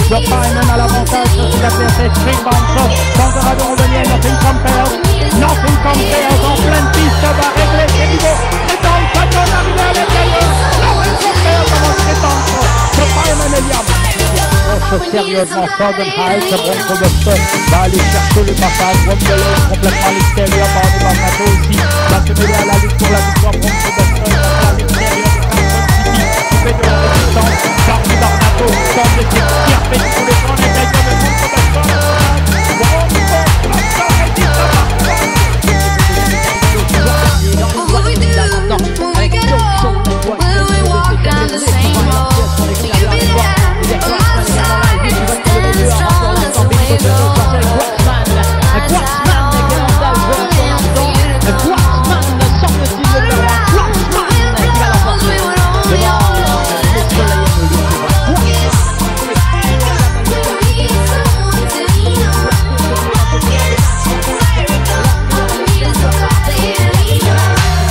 Joe Pyman à l'avantage sur l'adversaire Street Bouncer. Tentera de revenir, Nothing Compares. Nothing Compares en pleine piste va régler ses niveaux. Street Bouncer donne arrivé à l'intérieur. Nothing Compares avant Street Bouncer. Joe Pyman et Liam. Sérieusement, Southern Heights, Bronco Buster va aller chercher le passage. Wonderley complètement à l'extérieur, par le Bamato aussi. Va se mêler à la lutte pour la victoire. Bronco Buster à l'extérieur de Carson City. Il fait de la résistance. Parmi Bamato, tente de s'extirper sur les points d'intérieur de Bronco Buster. Bronco Buster résiste à Bamato. What we do when we get old, will we walk down the same road? You be there on my side, stand as strong as the waves roll. I tried all the things for you to go. All around the wind blows, we would only hold it slow. Yes, we need someone to lean on. Yes, we need somebody to lean on.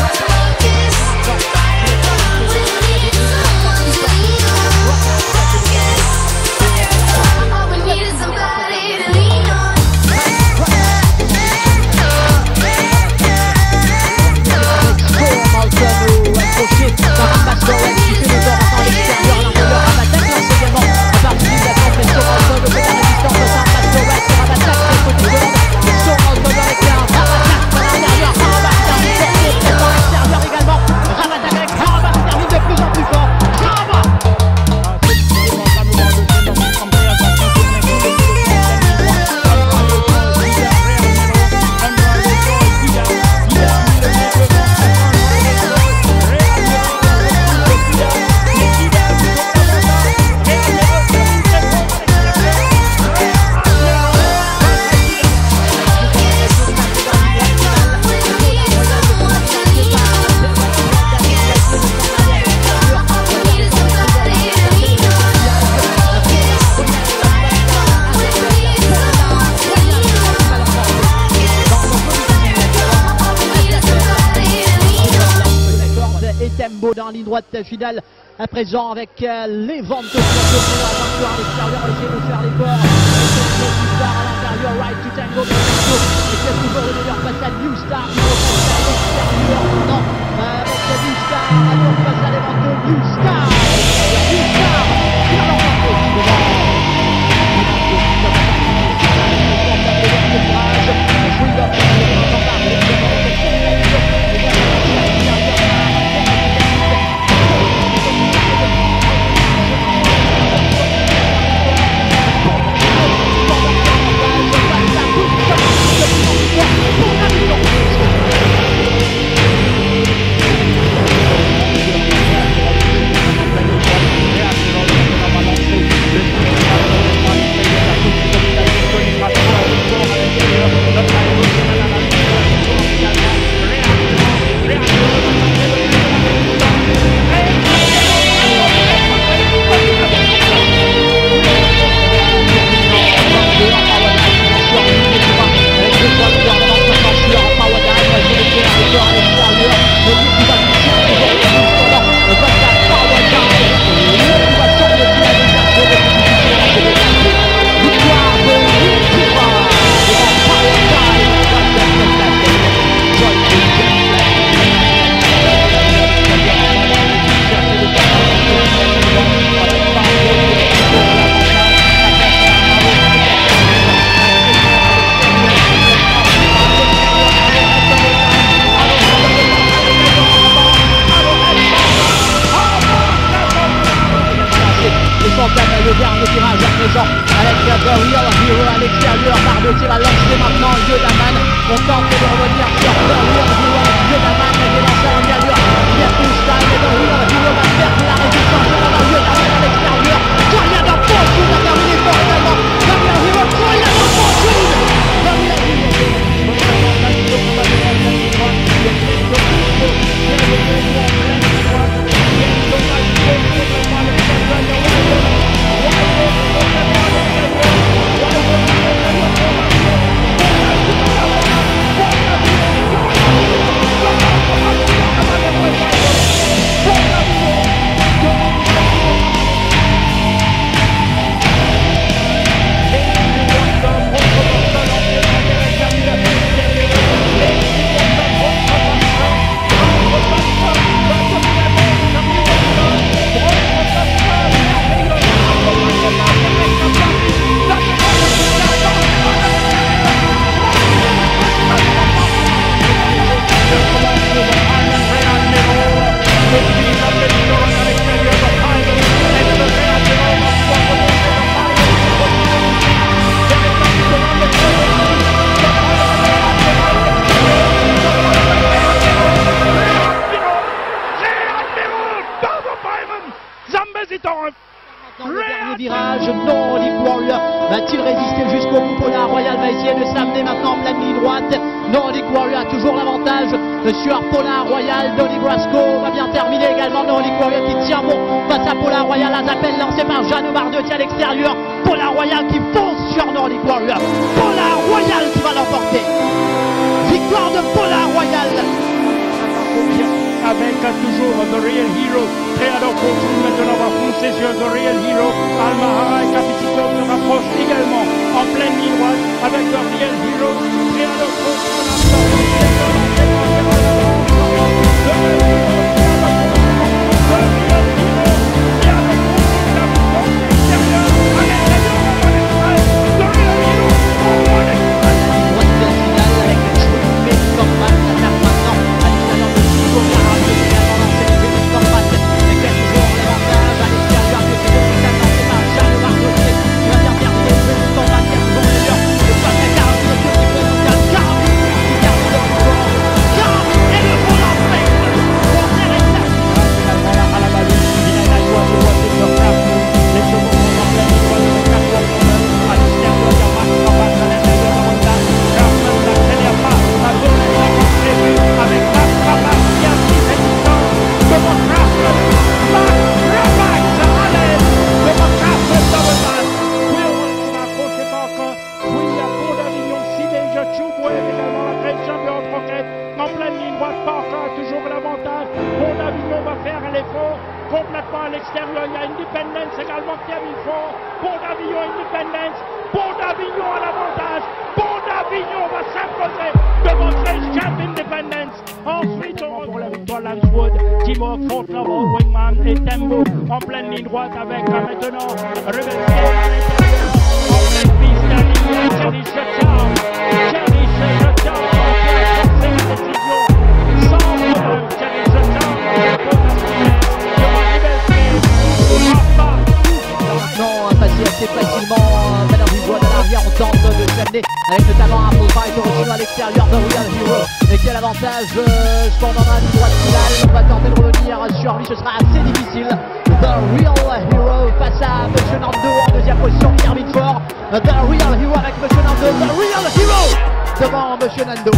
Dans ligne droite finale à présent avec les ventes de à l'extérieur, on essaie de faire l'effort. New Star à l'intérieur, Right to Tango, et c'est toujours le meilleur face à New Star. Il faut passer à l'extérieur maintenant avec New Star, alors face à les ventes de New Star. New Star qui va l'emporter. Le dernier tirage à présent avec The Real Hero à l'extérieur. Barbeau qui va lancer maintenant Yodaman. On tente de revenir sur The Real Hero avec Yodaman qui est lancé à l'intérieur. Il y a tout ça et The Real Hero va perdre la résistance. On va Yodaman à l'extérieur. Toya dans Fortune a terminé fort également. The Real Hero, Toya dans Fortune. The Real Hero. Peut-il résister jusqu'au bout? Polar Royal va essayer de s'amener maintenant en pleine ligne droite. Nordic Warrior a toujours l'avantage sur Polar Royal. Donny Brasco va bien terminer également. Nordic Warrior qui tient bon face à Polar Royal. Un appel lancé par Jeanne Bardotti à l'extérieur. Polar Royal qui fonce sur Nordic Warrior. Polar Royal qui va l'emporter. Victoire de Polar Royal. Avec toujours The Real Hero, Triado Coaching maintenant va foncer sur The Real Hero. Almahara et Capitico se rapprochent également en pleine ligne droite avec The Real Hero. Triado en pleine ligne droite, Parker a toujours l'avantage. Pont d'Avignon va faire l'effort complètement à l'extérieur. Il y a Independence également qui a mis fort. Pont d'Avignon, Independence. Pont d'Avignon à l'avantage. Pont d'Avignon va s'imposer devant Trace Champ Independence. Ensuite, on pour la victoire Lanswood, Timo Fortnavo, Wingman et Tembo en pleine ligne droite avec maintenant Rebel en pleine piste à ligne. Charlie Chacham. Charlie Chacham. Assez facilement, maintenant vous voit de l'arrière, on tente de s'amener avec notamment Apple Fight au à l'extérieur de Real Hero et quel avantage cependant dans la ligne droite finale. On va tenter de revenir sur lui, ce sera assez difficile. The Real Hero face à Monsieur Nando en deuxième position, Pierre Midford. The Real Hero avec Monsieur Nando, The Real Hero devant Monsieur Nando.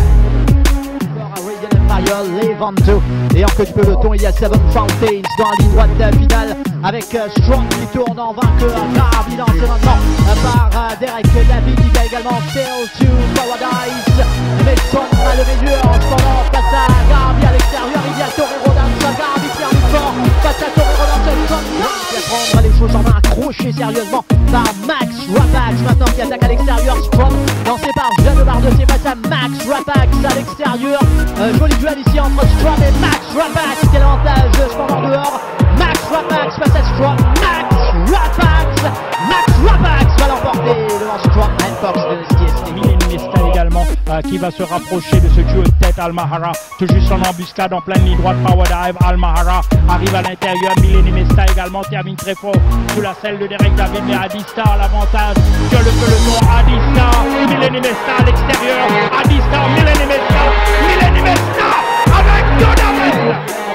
Les 22 et en queue du peloton il y a Seven Fountains dans la ligne droite finale avec Strong qui tourne en vainqueur. Garbi lancé maintenant par Derek David. Il y a également Sail to Paradise. Mason a le meilleur en ce moment face à Garbi à l'extérieur. Il y a Torero Danza. Garbi qui arrive fort face à Torero Danza. Il va prendre les choses en main, accroché sérieusement par Max Rapax maintenant qui attaque à l'extérieur. Strong lancé par Jeanne Bardotti face à Max Rapax à l'extérieur. Joli duel ici entre Strom et Max Rapax. Quel avantage cependant dehors. Max Rapax face à Strom. Max Rapax va l'emporter devant Strom and Fox de STST. Milene Mesta également qui va se rapprocher de ce duo de tête. Almahara tout juste en embuscade en pleine ligne droite. Power dive. Almahara arrive à l'intérieur. Milene Mesta également termine très fort sous la selle de Derek David, mais Adista a l'avantage sur le peloton. Adista, Milene Mesta à l'extérieur. Adista, Milene Mesta. Milene Mesta avec Donovan.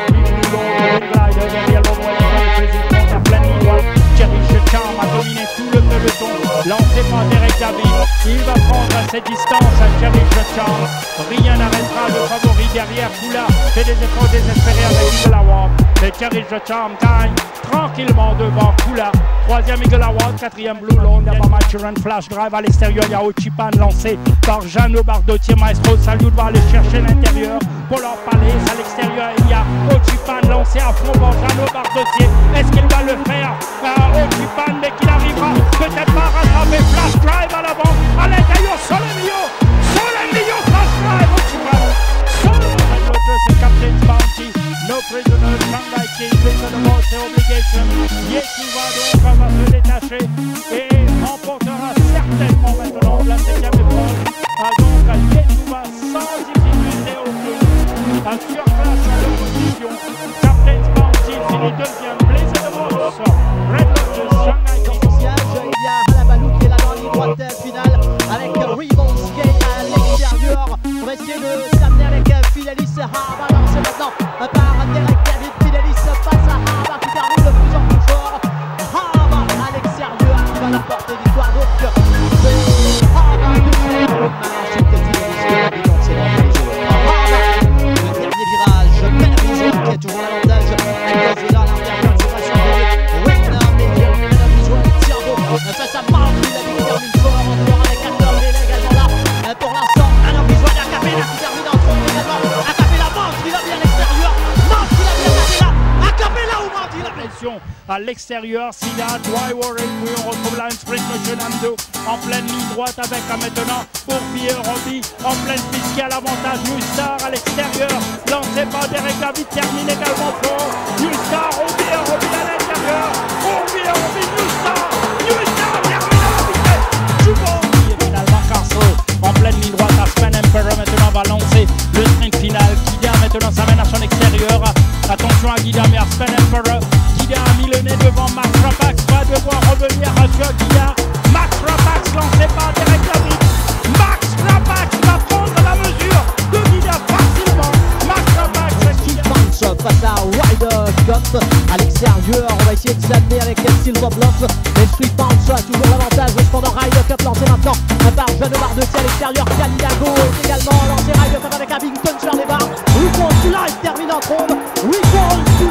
Charm a dominé tout le peloton, lancé par Derek David. Il va prendre cette distance à Charlie Charm. Rien n'arrêtera le favori derrière. Kula fait des efforts désespérés avec Eagle Award. Mais Charlie Charm gagne tranquillement devant Kula. Troisième Eagle Award, quatrième Blue Lone. D'abord Maturin Flash Drive à l'extérieur. Il y a Ochipan lancé par Jeanne Bardotti. Maestro Salute va aller chercher l'intérieur. Polar Palace à l'extérieur. Il y a Ochipan lancé à fond par Jeanne Bardotti. Est-ce qu'il va le faire? Ochipan, mais qu'il arrivera peut-être pas à rattraper. Flash Drive à l'avant. À l'intérieur, Solemio, Flash Drive. Ochipan. C'est Captain's Bounty. No prisoner, Shanghai King, prisoner, c'est obligation. Yeshua donc va se détacher et remportera certainement maintenant la 7e épreuve. Donc Yeshua sans difficulté aucune. Sur place à l'opposition. Captain's Bounty finit deuxième. Blazer de Mons, Red Lotus, Shanghai King. Il y a Halabalouk qui est là dans la ligne droite finale. à l'extérieur. Sida, Dry Warren, puis on retrouve là une sprint Monsieur Nando en pleine ligne droite avec maintenant pour Pierre Roby en pleine piste qui a l'avantage. New Star à l'extérieur, lancé par Derek David, termine également fort. New Star, Roby à l'intérieur. Roby, New Star termine à la vitesse. Et finalement Castle en pleine ligne droite à Span Emperor maintenant va lancer le sprint final. Guida maintenant s'amène à son extérieur. Attention à Guida mais à Span Emperor. Guida a mis le nez devant Max Rapax, va devoir revenir sur Guida. Max Rapax lancé par Derek David. Max Rapax va prendre la mesure de Guida facilement. Max Rapax face à Ryder Cup à l'extérieur, on va essayer de s'amener avec Silver Bluff. Mais Street Bounce a toujours l'avantage. Cependant Ryder Cup lancé maintenant par Jeanne Mardetti à l'extérieur. Calidago est également lancé. Ryder Cup avec Abington sur les barres. Recall to Life termine en trombe. Recall to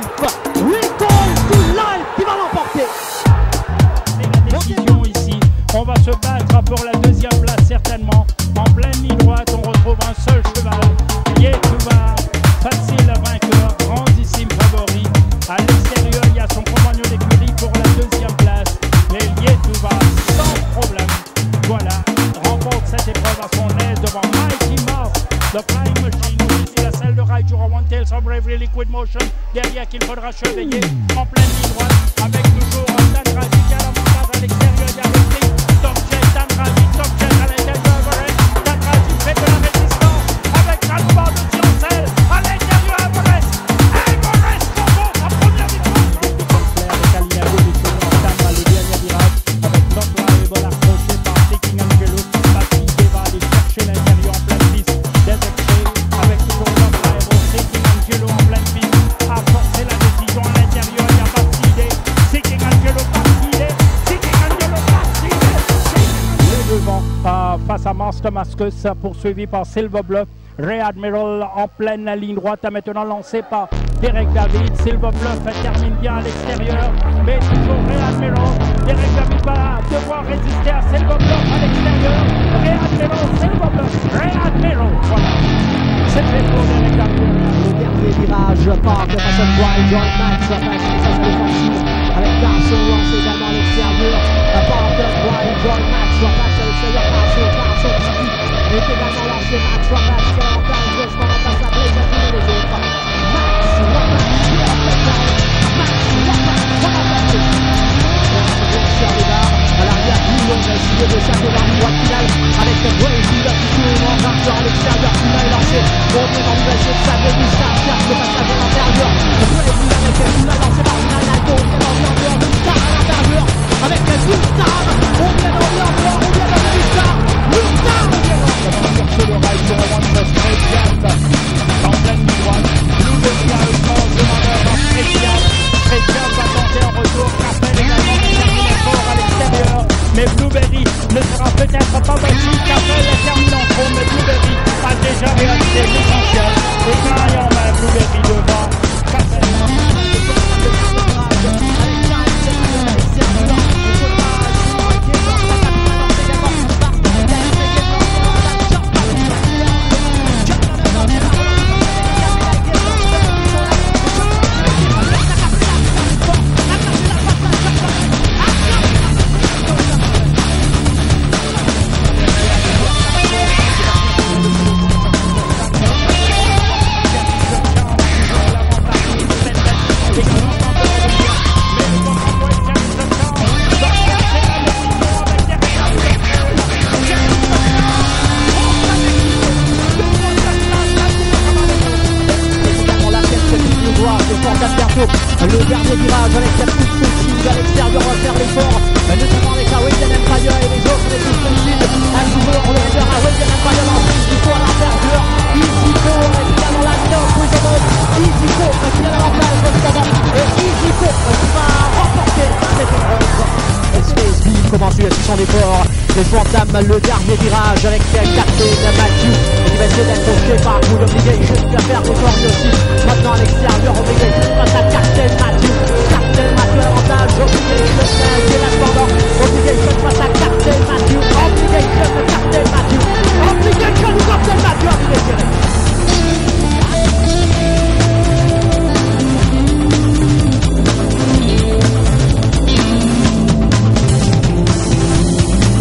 Life qui va l'emporter. C'est la décision ici. On va se battre pour la deuxième place certainement. En pleine ligne droite, on retrouve un seul cheval. Yetuva, facile vainqueur, grandissime favori. À l'extérieur, il y a son compagnon d'écurie pour la deuxième place. Mais Yetuva, sans problème, voilà, remporte cette épreuve à son aise devant Mighty Mars, The Flying Machine. Ici, la selle de Ride Jura One Tail, sans Bravery Liquid Motion. Derrière qu'il faudra surveiller en pleine ligne droite avec toujours Dan Razi qui a l'avantage à l'extérieur. Il y a le prix Top Jet, Dan Razi, Top Jet à l'intérieur. Dan Razi fait de la résistance avec Ranouard de Sioncel à l'intérieur. Everest remporte sa première victoire. Avec Alinago du second entame le dernier virage avec Not Liable accroché par Seeking Angelo. Patrick va aller chercher l'intérieur en pleine piste. Détecté avec toujours Not Liable. Seeking Angelo en pleine piste a forcé la décision à l'intérieur. Il n'y a pas d'idée. Seeking Angelo pas d'idée. Seeking Angelo pas d'idée. Le devant face à Master Mascus poursuivi par Silver Bluff. Ray Admiral en pleine ligne droite, maintenant lancé par Derek David. Silver Bluff termine bien à l'extérieur, mais toujours Ray Admiral. Derek David va devoir résister à Silver Bluff à l'extérieur. Ray Admiral, Silver Bluff, Ray Admiral. Voilà, c'est fait pour Derek David. Le dernier virage part de façon Wild John Max passe message défensif avec Carson lancé également à l'extérieur. Part de Wild John Max passe à l'extérieur. Carson City est également lancé. Max Rapax qui a l'avantage. Cependant passe à Blaze à tous les autres. Max Rapax sur les barres. À l'arrière, Boulon va essayer de s'appeler dans le droit final avec Brave qui tourne en vainqueur à l'extérieur. Qui est lancé. On est dans le essayer de s'appeler du Star cherche le passage à l'intérieur. Brave qui avec Boulon lancé par Ronaldo. On vient d'enlever du Star à l'intérieur avec Gustav. On vient d'enlever du Star. Gustav Sur le rail sur One Plus Straight Cat en pleine ligne droite. Blueberry a le sens demandeur dans Straight Cat. Straight Cat va tenter un retour. Capel également termine fort à l'extérieur. Mais Blueberry ne sera peut-être pas battu. Capel termine en trop, mais Blueberry a déjà réalisé l'essentiel. Et quand il y en a Blueberry devant Capel. Le dernier virage avec la petite Fulfield à l'extérieur va faire l'effort, notamment avec la Radiant Empire et les autres des petites Fulfield. Un joueur le leader à Radiant Empire dans le Easyco à l'intérieur. Easyco est également la top Wizard. Easyco qui a l'avantage cependant. Et Easyco qui va remporter cette épreuve. SPSB commence lui à son effort. Les fois entament le dernier virage avec Captain Matthew qui va essayer d'être projeté par Good Obligation qui va faire l'effort lui aussi. Maintenant à l'extérieur, Obligation face à Captain Matthew. Captain Matthew à l'avantage, Obligation qui est la